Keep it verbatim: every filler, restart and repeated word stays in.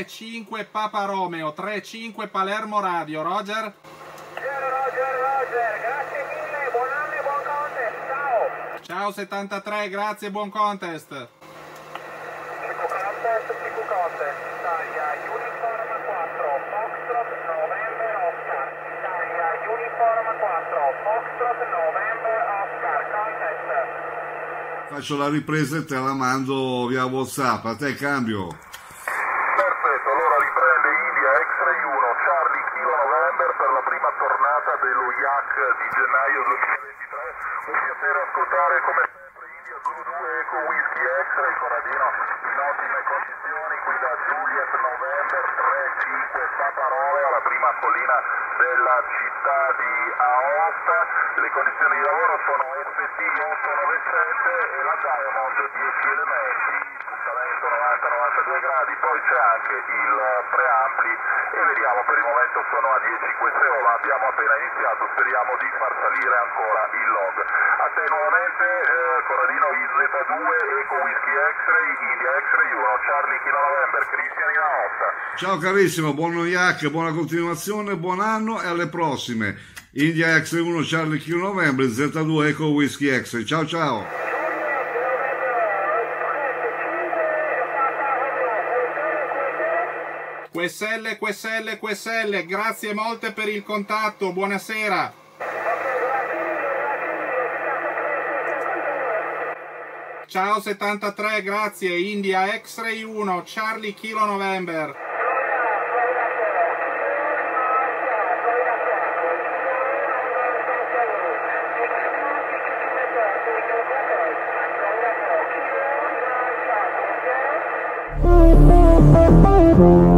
tre cinque Papa Romeo, tre cinque Palermo Radio, Roger? Roger, Roger, Roger, grazie mille, buon anno e buon contest, ciao! Ciao settantatré, grazie, buon contest! Chico contest, Chico contest, Italia, Uniform quattro, Foxtrot, November, Oscar, Italia, Uniform quattro, Foxtrot, November, Oscar, contest. Faccio la ripresa e te la mando via WhatsApp, a te cambio. Perfetto, allora riprende India X-Ray uno, Charlie Kilo November per la prima tornata dello Y A C di gennaio duemilaventitré. Un piacere ascoltare come sempre India Zulu due Eco Whisky X-Ray, Corradino in ottime condizioni, qui da Juliet November tre cinque Papa Romeo, la prima collina della città di Aosta. Le condizioni di lavoro sono F T otto novecento e la Diamond dieci elementi, talento novanta novantadue gradi, poi c'è anche il preampli e vediamo, per il momento sono a dieci queste ore, abbiamo appena iniziato, speriamo di far salire ancora il log. A te nuovamente, eh, Corradino I Z due Eco Whisky X-Ray, India X-Ray uno, Charlie Kilo November, Cristian in Aosta. Ciao carissimo, buon Y A C, buona continuazione, buon anno e alle prossime. India X uno, Charlie Kilo November, Z due Eco Whisky X-Ray. Ciao ciao. Q S L, Q S L, Q S L, grazie molte per il contatto, buonasera. Ciao settantatré, grazie, India X-Ray uno, Charlie Kilo November. Thank you.